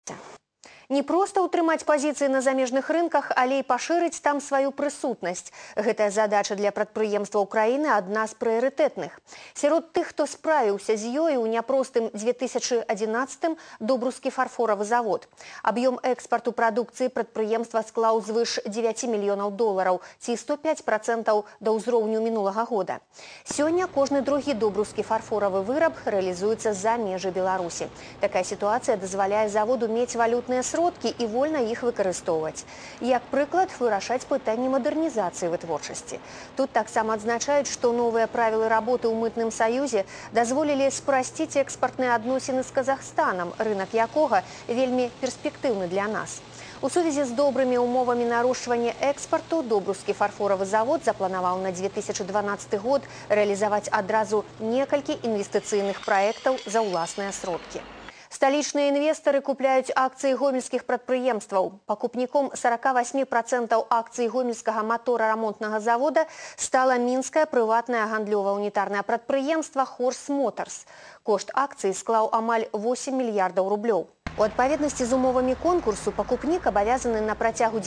Не проста ўтрымаць пазіцыі на замежных рынках, але і пашырыць там сваю прысутнасць. Гэтая задача для прадпрыемстваў краіны адна з прыярытэтных. Сярод тых, хто справіўся з ёй у няпростым 2011-м Добрускі фарфоравы завод. Аб'ём экспарту прадукцыі прадпрыемства склаў звыш 9 мільёнаў долараў, ці 105% да ўзроўню мінулага года. Сёння кожны другі добрускі фарфоравы выраб рэалізуецца за межы Беларусі. Такая сітуацыя дазваляе заводу мець валютныя сродкі і вольна іх выкарыстоўваць. Як прыклад, вырашаць пытанні мадэрнізацыі вытворчасці. Тут таксама адзначаюць, што новыя правілы работы ў мытным саюзе дазволілі спрасціць экспартныя адносіны з Казахстанам, рынак якога вельмі перспектыўны для нас. У сувязі з добрымі умовамі нарошчвання экспарту Добрускі фарфоравы завод запланаваў на 2012 год рэалізаваць адразу некалькі інвестыцыйных праектаў за ўласныя сродкі. Сталічныя інвестары купляюць акцыі гомельскіх прадпрыемстваў. Пакупніком 48% акцый гомельскага мотора-рамонтнага завода стала мінскае прыватнае гандлёва-унітарнае прадпрыемства «Хорс Моторс». Кошт акцый склаў амаль 8 мільярдаў рублёў. У адпаведнасці з умовамі конкурсу пакупнік абавязаны на працягу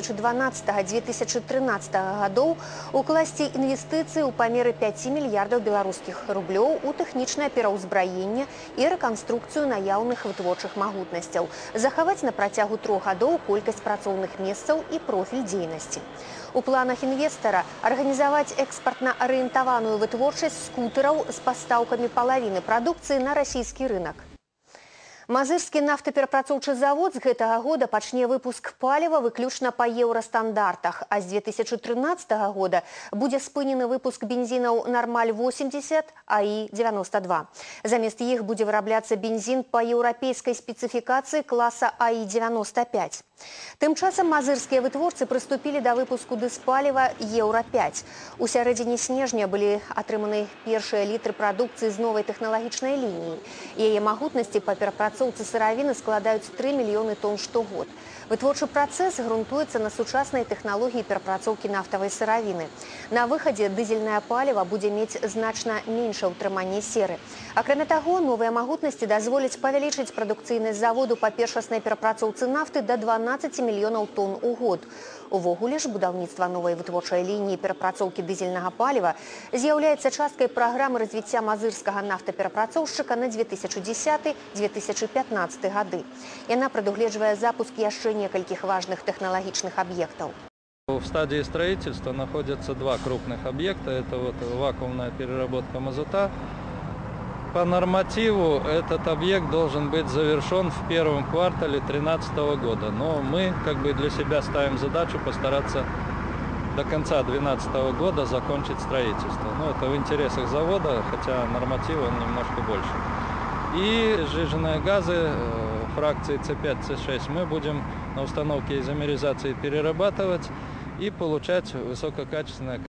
2012-2013 гадоў укласці інвестыцыі ў памеры 5 мільярдаў беларускіх рублёў у тэхнічнае пераўзбраенне і рэканструкцыю наяўных вытворчых магутнасцяў, захаваць на працягу 3 гадоў колькасць працоўных месцаў і профіль дзейнасці. У планах інвестара арганізаваць экспартна-арыентаваную вытворчасць скутэраў з пастаўкамі палавіны прадукцыі на расійскі рынак. Мазырскі нафтаперапрацоўчы завод з гэтага года пачне выпуск паліва выключна па еўрастандартах, а з 2013 года будзе спынены выпуск бензінаў «Нормаль-80», АІ-92. Замест іх будзе вырабляцца бензін па еўрапейскай спецыфікацыі класа АІ-95. Тым часам мазырскія вытворцы прыступілі да выпуску дызпаліва «Еўра-5». У сярэдзіне снежня былі атрыманы першыя літры прадукцыі з новай тэхналагічнай лініі. Яе магутнасці па перапрацоўцы сыравіны складаюць 3 мільёны тонн штогод. Вытворчы працэс грунтуецца на сучаснай тэхналогіі перапрацоўкі нафтавай сыравіны. На выхадзе дызельнае паліва будзе мець значна меншае ўтрыманне серы. Акрамя таго, новыя магутнасці дазволяць павялічыць прадукцыйнасць заводу па першаснай перапрацоўцы нафты да 12 мільёнаў тонн у год. Увогуле ж будаўніцтва новай вытворчай лініі перапрацоўкі дызельнага паліва з'яўляецца часткай праграмы развіцця мазырскага нафтаперапрацоўшчыка на 2010-2015 гады. Яна прадугледжвае запуск яшчэ некалькіх важных тэхналагічных объектов. В стадии строительства находятся два крупных объекта. Это вакуумная переработка мазута. По нормативу этот объект должен быть завершен в первом квартале 2013 года. Но мы для себя ставим задачу постараться до конца 2012 года закончить строительство. Это в интересах завода, хотя норматив он немножко больше. И сжиженные газы фракции С5, С6 мы будем на установке изомеризации перерабатывать и получать высококачественное